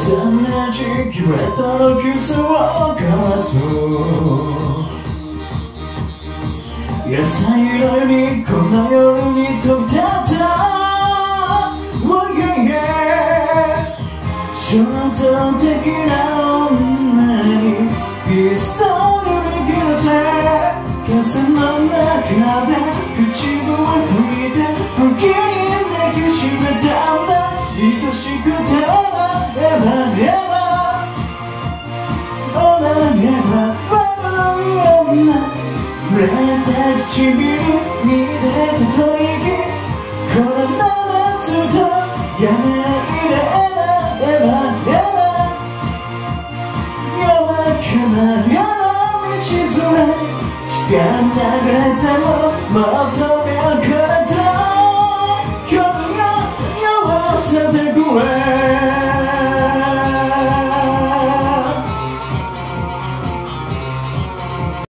そんな時期はとのキスを交わす野菜のようにこの夜に飛び立った、oh yeah yeah、衝動的な女にピストルに切らせ、風の中で唇を拭いて不気味に抱きしめたんだ、愛しくてエバエバオナエバ悪い女、濡れた唇に出た吐息、このままずっとやめないでエバエバエバ、夜明けまでの道連れ、時間流れてももっと目をくれた、今日よ酔わせてくれ